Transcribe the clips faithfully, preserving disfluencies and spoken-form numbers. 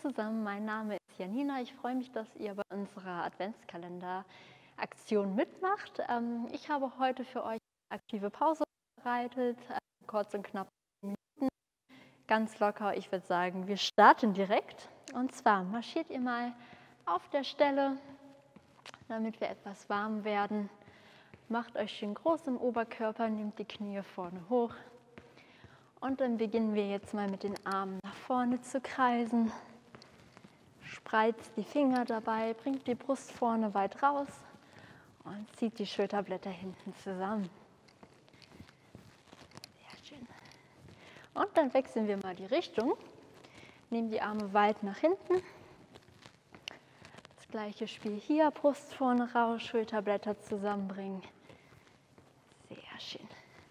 zusammen, mein Name ist Janina. Ich freue mich, dass ihr bei unserer Adventskalender-Aktion mitmacht. Ähm, ich habe heute für euch eine aktive Pause vorbereitet, äh, kurz und knapp zehn Minuten, ganz locker. Ich würde sagen, wir starten direkt. Und zwar marschiert ihr mal auf der Stelle, damit wir etwas warm werden. Macht euch schön groß im Oberkörper, nehmt die Knie vorne hoch. Und dann beginnen wir jetzt mal mit den Armen nach vorne zu kreisen. Spreizt die Finger dabei, bringt die Brust vorne weit raus und zieht die Schulterblätter hinten zusammen. Sehr schön. Und dann wechseln wir mal die Richtung. Nehmen die Arme weit nach hinten. Das gleiche Spiel hier, Brust vorne raus, Schulterblätter zusammenbringen. Sehr schön.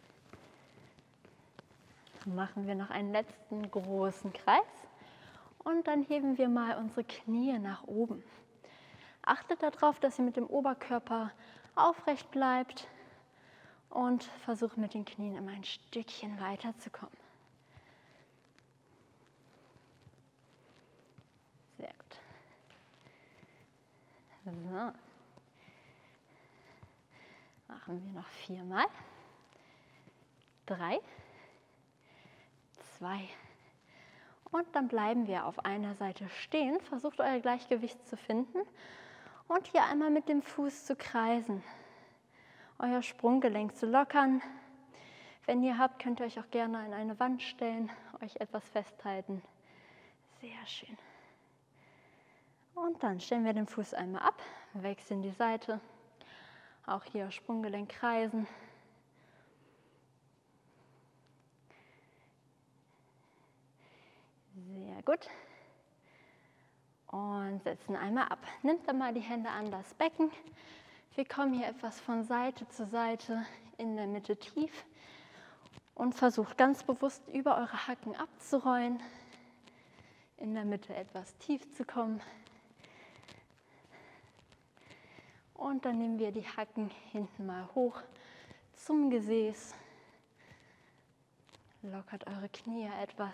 Dann machen wir noch einen letzten großen Kreis und dann heben wir mal unsere Knie nach oben. Achtet darauf, dass ihr mit dem Oberkörper aufrecht bleibt und versucht mit den Knien immer ein Stückchen weiterzukommen. Sehr gut. So. Machen wir noch viermal. Drei. Zwei. Und dann bleiben wir auf einer Seite stehen. Versucht euer Gleichgewicht zu finden und hier einmal mit dem Fuß zu kreisen. Euer Sprunggelenk zu lockern. Wenn ihr habt, könnt ihr euch auch gerne an eine Wand stellen, euch etwas festhalten. Sehr schön. Und dann stellen wir den Fuß einmal ab, wechseln die Seite. Auch hier Sprunggelenk kreisen. Sehr gut. Und setzen einmal ab. Nehmt dann mal die Hände an das Becken. Wir kommen hier etwas von Seite zu Seite, in der Mitte tief. Und versucht ganz bewusst über eure Hacken abzurollen. In der Mitte etwas tief zu kommen. Und dann nehmen wir die Hacken hinten mal hoch zum Gesäß. Lockert eure Knie etwas.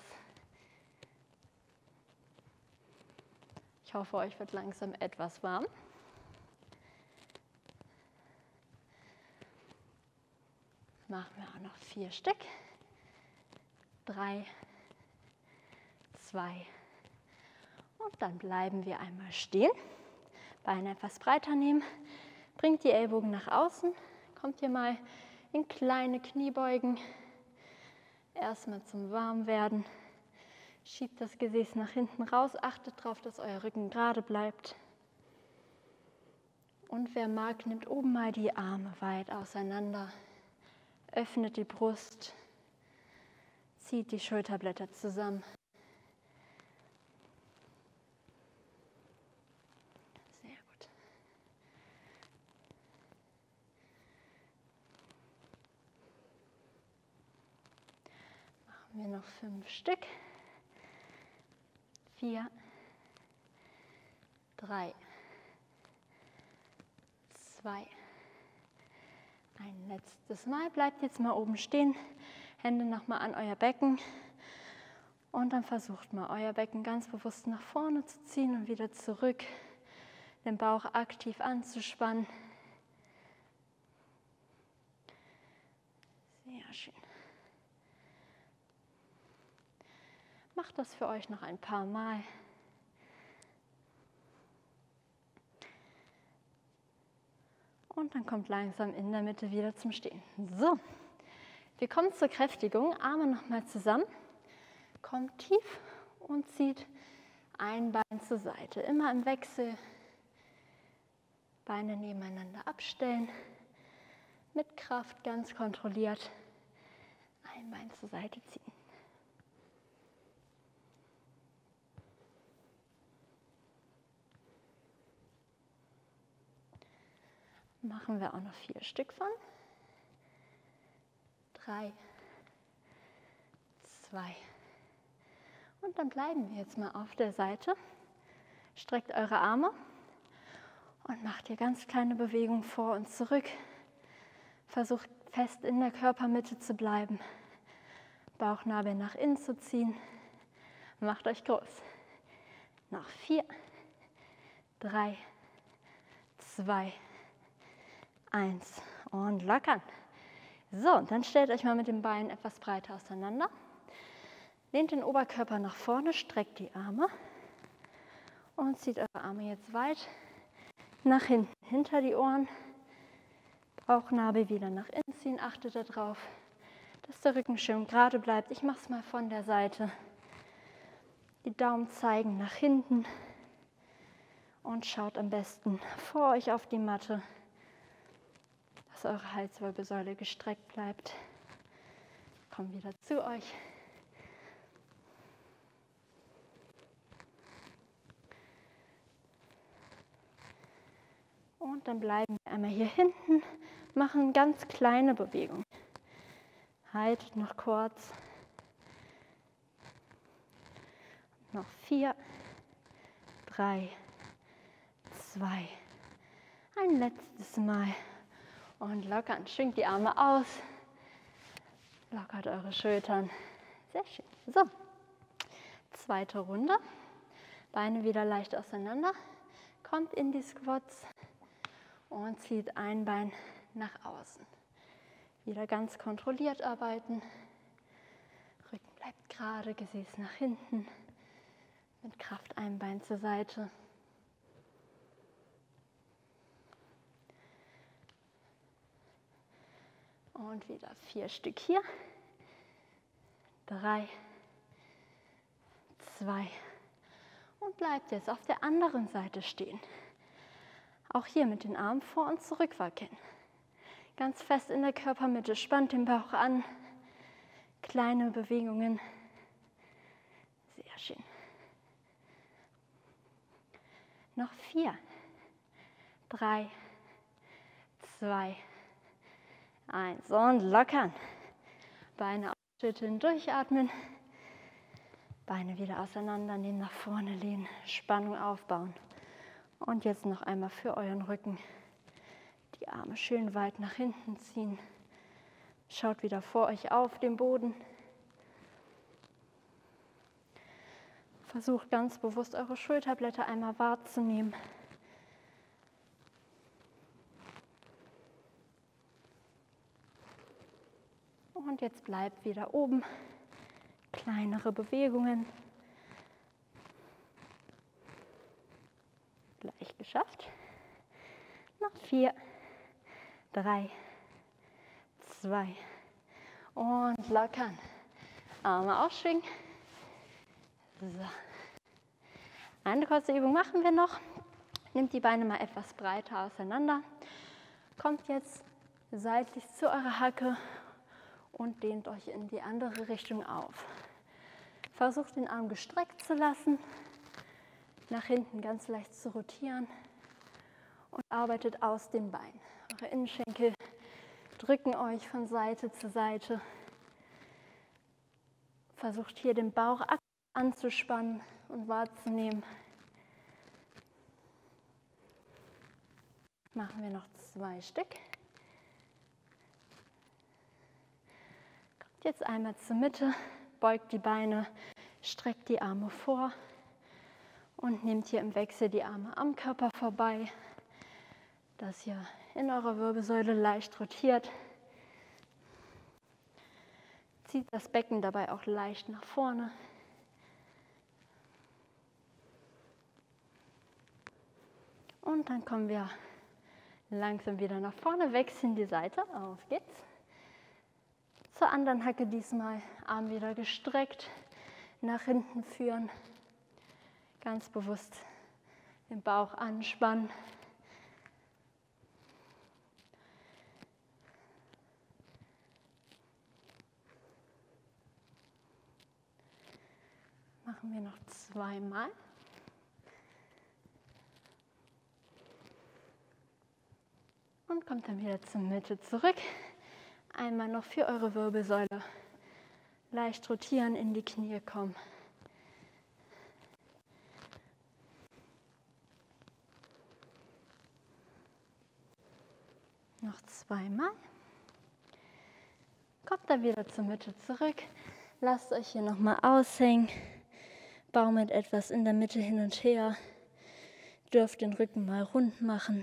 Ich hoffe, euch wird langsam etwas warm. Machen wir auch noch vier Stück. Drei, zwei und dann bleiben wir einmal stehen. Beine etwas breiter nehmen. Bringt die Ellbogen nach außen. Kommt hier mal in kleine Kniebeugen. Erstmal zum Warmwerden. Schiebt das Gesäß nach hinten raus, achtet darauf, dass euer Rücken gerade bleibt. Und wer mag, nimmt oben mal die Arme weit auseinander, öffnet die Brust, zieht die Schulterblätter zusammen. Sehr gut. Machen wir noch fünf Stück. Vier, drei, zwei, ein letztes Mal. Bleibt jetzt mal oben stehen, Hände nochmal an euer Becken und dann versucht mal euer Becken ganz bewusst nach vorne zu ziehen und wieder zurück, den Bauch aktiv anzuspannen. Sehr schön. Macht das für euch noch ein paar Mal. Und dann kommt langsam in der Mitte wieder zum Stehen. So, wir kommen zur Kräftigung. Arme nochmal zusammen. Kommt tief und zieht ein Bein zur Seite. Immer im Wechsel. Beine nebeneinander abstellen. Mit Kraft, ganz kontrolliert. Ein Bein zur Seite ziehen. Machen wir auch noch vier Stück von. Drei, zwei. Und dann bleiben wir jetzt mal auf der Seite. Streckt eure Arme und macht hier ganz kleine Bewegungen vor und zurück. Versucht fest in der Körpermitte zu bleiben. Bauchnabel nach innen zu ziehen. Macht euch groß. Noch vier, drei, zwei, eins und lockern. So, und dann stellt euch mal mit den Beinen etwas breiter auseinander. Lehnt den Oberkörper nach vorne, streckt die Arme und zieht eure Arme jetzt weit nach hinten, hinter die Ohren. Bauchnabel wieder nach innen ziehen, achtet darauf, dass der Rücken schön gerade bleibt. Ich mache es mal von der Seite. Die Daumen zeigen nach hinten und schaut am besten vor euch auf die Matte, dass eure Halswirbelsäule gestreckt bleibt. Kommt wieder zu euch. Und dann bleiben wir einmal hier hinten, machen ganz kleine Bewegungen. Haltet noch kurz. Noch vier, drei, zwei, ein letztes Mal. Und lockern. Schwingt die Arme aus. Lockert eure Schultern. Sehr schön. So, zweite Runde. Beine wieder leicht auseinander. Kommt in die Squats und zieht ein Bein nach außen. Wieder ganz kontrolliert arbeiten. Rücken bleibt gerade, Gesäß nach hinten. Mit Kraft ein Bein zur Seite. Und wieder vier Stück hier. Drei, zwei und bleibt jetzt auf der anderen Seite stehen. Auch hier mit den Armen vor und zurück wackeln. Ganz fest in der Körpermitte, spannt den Bauch an. Kleine Bewegungen. Sehr schön. Noch vier, drei, zwei, eins und lockern. Beine ausschütteln, durchatmen. Beine wieder auseinandernehmen, nach vorne lehnen, Spannung aufbauen. Und jetzt noch einmal für euren Rücken die Arme schön weit nach hinten ziehen. Schaut wieder vor euch auf den Boden. Versucht ganz bewusst eure Schulterblätter einmal wahrzunehmen. Und jetzt bleibt wieder oben. Kleinere Bewegungen. Gleich geschafft. Noch vier, drei, zwei und lockern. Arme ausschwingen. So. Eine kurze Übung machen wir noch. Nehmt die Beine mal etwas breiter auseinander. Kommt jetzt seitlich zu eurer Hacke und dehnt euch in die andere Richtung auf. Versucht den Arm gestreckt zu lassen, nach hinten ganz leicht zu rotieren und arbeitet aus den Beinen. Eure Innenschenkel drücken euch von Seite zu Seite. Versucht hier den Bauch anzuspannen und wahrzunehmen. Machen wir noch zwei Stück. Kommt jetzt einmal zur Mitte, beugt die Beine, streckt die Arme vor und nehmt hier im Wechsel die Arme am Körper vorbei, dass ihr in eurer Wirbelsäule leicht rotiert. Zieht das Becken dabei auch leicht nach vorne. Und dann kommen wir langsam wieder nach vorne, wechseln die Seite. Auf geht's. Zur anderen Hacke diesmal. Arm wieder gestreckt, nach hinten führen. Ganz bewusst den Bauch anspannen. Machen wir noch zweimal. Und kommt dann wieder zur Mitte zurück. Einmal noch für eure Wirbelsäule. Leicht rotieren, in die Knie kommen. Noch zweimal. Kommt dann wieder zur Mitte zurück. Lasst euch hier nochmal aushängen. baumelt etwas in der Mitte hin und her. Ihr dürft den Rücken mal rund machen.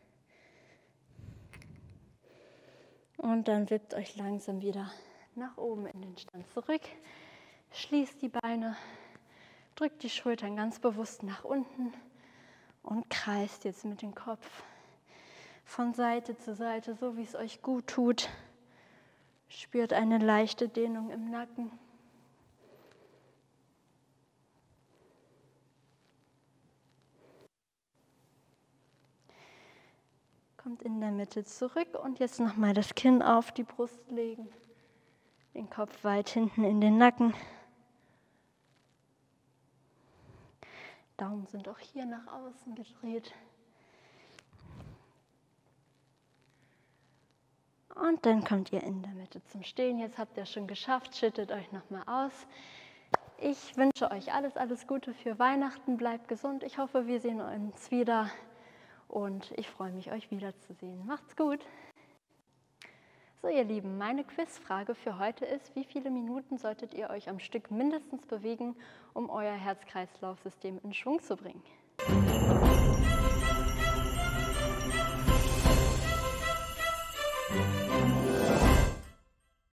Und dann wippt euch langsam wieder nach oben in den Stand zurück. Schließt die Beine, drückt die Schultern ganz bewusst nach unten und kreist jetzt mit dem Kopf von Seite zu Seite, so wie es euch gut tut. Spürt eine leichte Dehnung im Nacken. Kommt in der Mitte zurück und jetzt nochmal das Kinn auf die Brust legen. Den Kopf weit hinten in den Nacken. Daumen sind auch hier nach außen gedreht. Und dann kommt ihr in der Mitte zum Stehen. Jetzt habt ihr schon geschafft, schüttet euch nochmal aus. Ich wünsche euch alles, alles Gute für Weihnachten. Bleibt gesund. Ich hoffe, wir sehen uns wieder. Und ich freue mich, euch wiederzusehen. Macht's gut! So, ihr Lieben, meine Quizfrage für heute ist, wie viele Minuten solltet ihr euch am Stück mindestens bewegen, um euer Herz-Kreislauf-System in Schwung zu bringen?